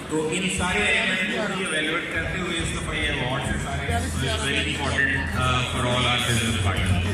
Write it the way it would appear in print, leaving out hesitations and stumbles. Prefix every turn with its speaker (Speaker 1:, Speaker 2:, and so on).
Speaker 1: तो इन सारे एलिमेंट को इवैल्यूएट करते हुए इस दफा ये अवार्ड्स है सारे very important for all our business partners.